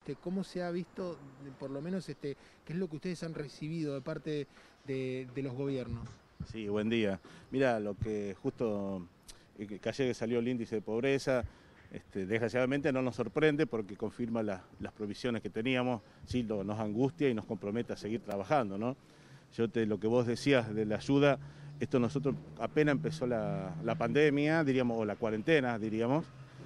¿Cómo se ha visto, por lo menos, qué es lo que ustedes han recibido de parte de los gobiernos? Sí, buen día. Mira, lo que justo que ayer salió el índice de pobreza, desgraciadamente no nos sorprende porque confirma las provisiones que teníamos, sí, nos angustia y nos compromete a seguir trabajando, ¿no? Lo que vos decías de la ayuda, esto nosotros apenas empezó la pandemia, diríamos, o la cuarentena, diríamos,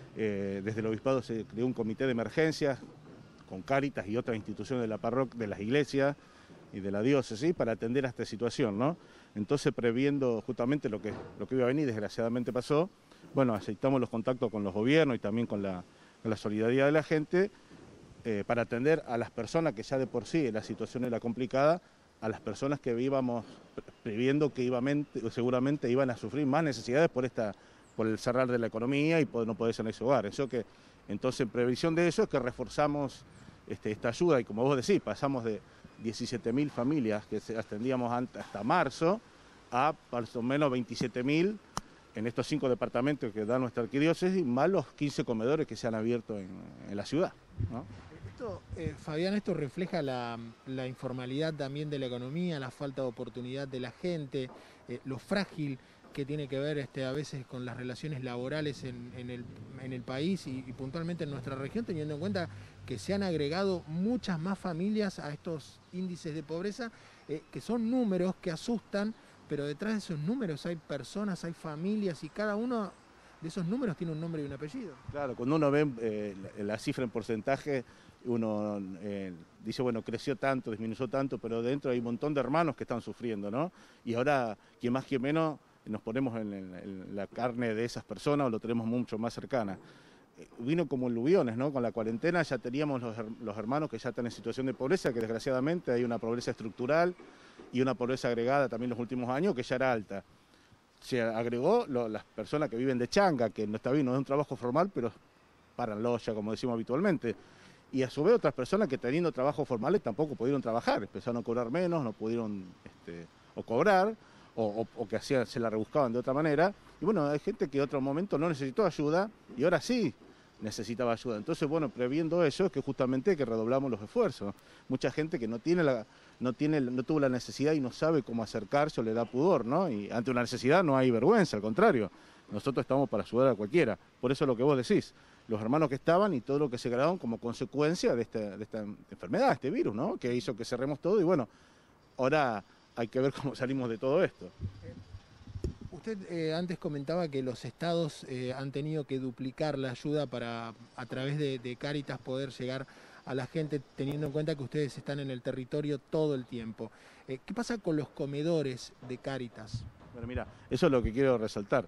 desde el obispado se creó un comité de emergencias con Cáritas y otras instituciones de la parroquia, de las iglesias y de la diócesis para atender a esta situación, ¿no? Entonces, previendo justamente lo que iba a venir, desgraciadamente pasó, bueno, aceptamos los contactos con los gobiernos y también con la solidaridad de la gente para atender a las personas que ya de por sí la situación era complicada, a las personas que íbamos previendo que seguramente iban a sufrir más necesidades por el cerrar de la economía y no poder salir de su hogar. Entonces, en previsión de eso es que reforzamos esta ayuda y como vos decís, pasamos de 17.000 familias que atendíamos hasta marzo a más o menos 27.000 en estos 5 departamentos que da nuestra arquidiócesis, más los 15 comedores que se han abierto en la ciudad, ¿no? Fabián, esto refleja la informalidad también de la economía, la falta de oportunidad de la gente, lo frágil que tiene que ver a veces con las relaciones laborales en el país y puntualmente en nuestra región, teniendo en cuenta que se han agregado muchas más familias a estos índices de pobreza, que son números que asustan, pero detrás de esos números hay personas, hay familias y cada uno de esos números tiene un nombre y un apellido. Claro, cuando uno ve la cifra en porcentaje, uno dice, bueno, creció tanto, disminuyó tanto, pero dentro hay un montón de hermanos que están sufriendo, ¿no? Y ahora, quien más, quien menos, nos ponemos en la carne de esas personas o lo tenemos mucho más cercana. Vino como aluviones, ¿no? Con la cuarentena ya teníamos los hermanos que ya están en situación de pobreza, que desgraciadamente hay una pobreza estructural y una pobreza agregada también en los últimos años que ya era alta. Se agregó las personas que viven de changa, que no está bien, no es un trabajo formal, pero paran loya, como decimos habitualmente. Y a su vez otras personas que teniendo trabajos formales tampoco pudieron trabajar, empezaron a cobrar menos, no pudieron o cobrar, o que se la rebuscaban de otra manera. Y bueno, hay gente que en otro momento no necesitó ayuda y ahora sí necesitaba ayuda. Entonces, bueno, previendo eso es que justamente que redoblamos los esfuerzos. Mucha gente que no tuvo la necesidad y no sabe cómo acercarse o le da pudor, ¿no? Y ante una necesidad no hay vergüenza, al contrario. Nosotros estamos para ayudar a cualquiera. Por eso es lo que vos decís, los hermanos que estaban y todo lo que se grabaron como consecuencia de esta enfermedad, este virus, ¿no? Que hizo que cerremos todo y bueno, ahora hay que ver cómo salimos de todo esto. Usted antes comentaba que los estados han tenido que duplicar la ayuda para, a través de Cáritas, poder llegar a la gente, teniendo en cuenta que ustedes están en el territorio todo el tiempo. ¿Qué pasa con los comedores de Cáritas? Bueno, mira, eso es lo que quiero resaltar.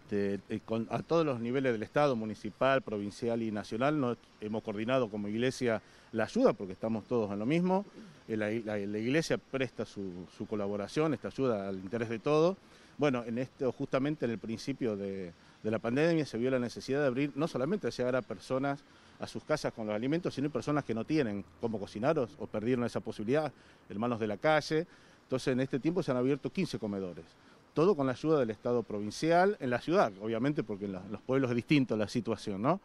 A todos los niveles del Estado, municipal, provincial y nacional, nos hemos coordinado como iglesia la ayuda, porque estamos todos en lo mismo. La iglesia presta su colaboración, esta ayuda al interés de todos. Bueno, justamente en el principio de la pandemia se vio la necesidad de abrir, no solamente llegar a personas a sus casas con los alimentos, sino personas que no tienen cómo cocinar o perdieron esa posibilidad, hermanos de la calle. Entonces, en este tiempo se han abierto 15 comedores. Todo con la ayuda del Estado provincial, en la ciudad, obviamente, porque en los pueblos es distinto la situación, ¿no?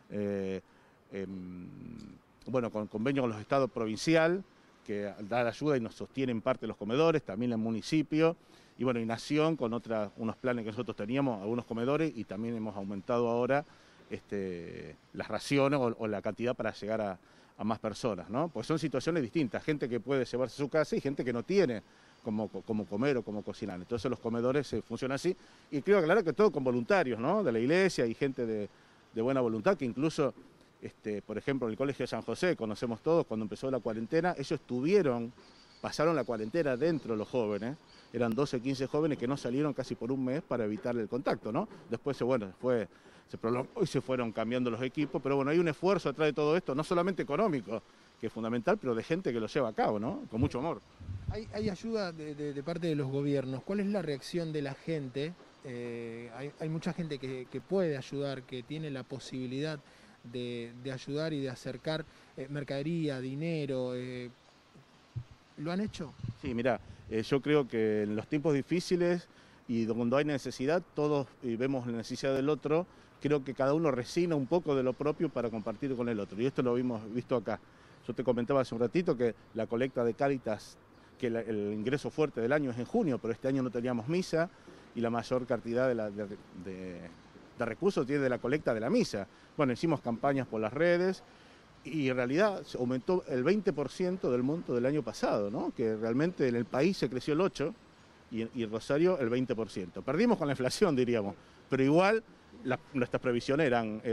Bueno, con convenio con los Estados provincial, que da la ayuda y nos sostienen parte de los comedores, también el municipio, y bueno, y Nación con unos planes que nosotros teníamos, algunos comedores, y también hemos aumentado ahora las raciones o la cantidad para llegar a más personas, ¿no? Pues son situaciones distintas, gente que puede llevarse a su casa y gente que no tiene como comer o como cocinar. Entonces los comedores funcionan así, y quiero aclarar que todo con voluntarios, ¿no? De la iglesia y gente de buena voluntad, que incluso, por ejemplo, en el Colegio de San José, conocemos todos, cuando empezó la cuarentena, ellos pasaron la cuarentena dentro los jóvenes, eran 12, 15 jóvenes que no salieron casi por un mes para evitar el contacto, ¿no? Después, se prolongó y se fueron cambiando los equipos, pero bueno, hay un esfuerzo atrás de todo esto, no solamente económico, que es fundamental, pero de gente que lo lleva a cabo, ¿no? Con mucho amor. Hay ayuda de parte de los gobiernos. ¿Cuál es la reacción de la gente? Hay mucha gente que puede ayudar, que tiene la posibilidad de ayudar y de acercar mercadería, dinero. ¿Lo han hecho? Sí, mirá, yo creo que en los tiempos difíciles y cuando hay necesidad, todos vemos la necesidad del otro. Creo que cada uno resigna un poco de lo propio para compartir con el otro, y esto lo hemos visto acá. Yo te comentaba hace un ratito que la colecta de Cáritas, que el ingreso fuerte del año es en junio, pero este año no teníamos misa, y la mayor cantidad de recursos tiene de la colecta de la misa. Bueno, hicimos campañas por las redes, y en realidad se aumentó el 20% del monto del año pasado, ¿no? Que realmente en el país se creció el 8% y en Rosario el 20%. Perdimos con la inflación, diríamos, pero igual nuestras previsiones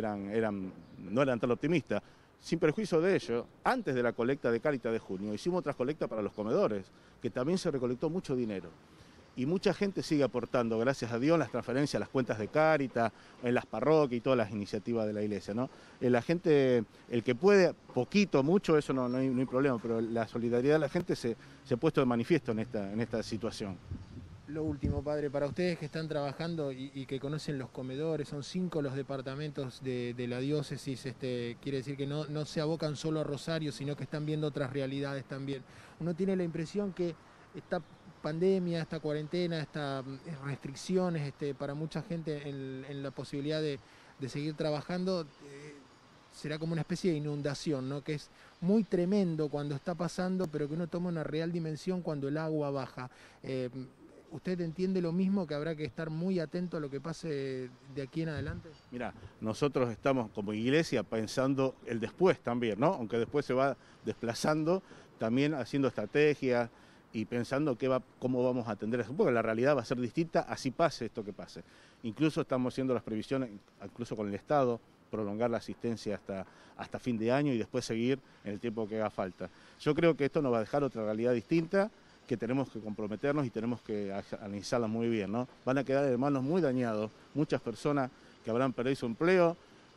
no eran tan optimistas. Sin perjuicio de ello, antes de la colecta de Cáritas de junio, hicimos otras colectas para los comedores, que también se recolectó mucho dinero. Y mucha gente sigue aportando, gracias a Dios, las transferencias a las cuentas de Cáritas, en las parroquias y todas las iniciativas de la iglesia, ¿no? La gente, el que puede, poquito, mucho, eso no hay problema, pero la solidaridad de la gente se ha puesto de manifiesto en esta situación. Lo último, padre, para ustedes que están trabajando y que conocen los comedores, son 5 los departamentos de la diócesis, quiere decir que no se abocan solo a Rosario, sino que están viendo otras realidades también. Uno tiene la impresión que esta pandemia, esta cuarentena, estas restricciones para mucha gente en la posibilidad de seguir trabajando, será como una especie de inundación, ¿no? Que es muy tremendo cuando está pasando, pero que uno toma una real dimensión cuando el agua baja. ¿Usted entiende lo mismo, que habrá que estar muy atento a lo que pase de aquí en adelante? Mira, nosotros estamos como iglesia pensando el después también, ¿no? Aunque después se va desplazando, también haciendo estrategias y pensando cómo vamos a atender eso, porque la realidad va a ser distinta, así pase esto que pase. Incluso estamos haciendo las previsiones, incluso con el Estado, prolongar la asistencia hasta fin de año y después seguir en el tiempo que haga falta. Yo creo que esto nos va a dejar otra realidad distinta, que tenemos que comprometernos y tenemos que analizarla muy bien, ¿no? Van a quedar hermanos muy dañados, muchas personas que habrán perdido su empleo,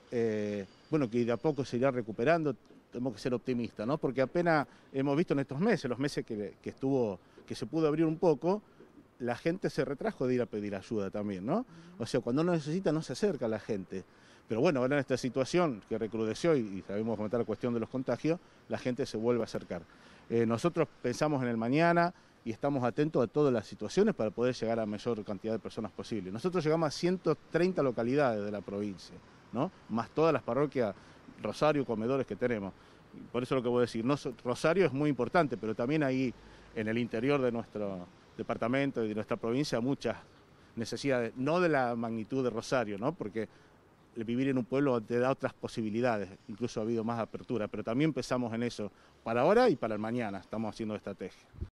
bueno, que de a poco se irá recuperando. Tenemos que ser optimistas, ¿no? Porque apenas hemos visto en estos meses, los meses que se pudo abrir un poco, la gente se retrajo de ir a pedir ayuda también, ¿no? O sea, cuando uno necesita no se acerca a la gente. Pero bueno, ahora en esta situación que recrudeció y sabemos comentar la cuestión de los contagios, la gente se vuelve a acercar. Nosotros pensamos en el mañana y estamos atentos a todas las situaciones para poder llegar a mayor cantidad de personas posible. Nosotros llegamos a 130 localidades de la provincia, ¿no? Más todas las parroquias, Rosario, comedores que tenemos. Por eso lo que voy a decir, Rosario es muy importante, pero también ahí en el interior de nuestro departamento y de nuestra provincia muchas necesidades, no de la magnitud de Rosario, ¿no? Porque vivir en un pueblo te da otras posibilidades, incluso ha habido más apertura, pero también pensamos en eso para ahora y para el mañana, estamos haciendo estrategia.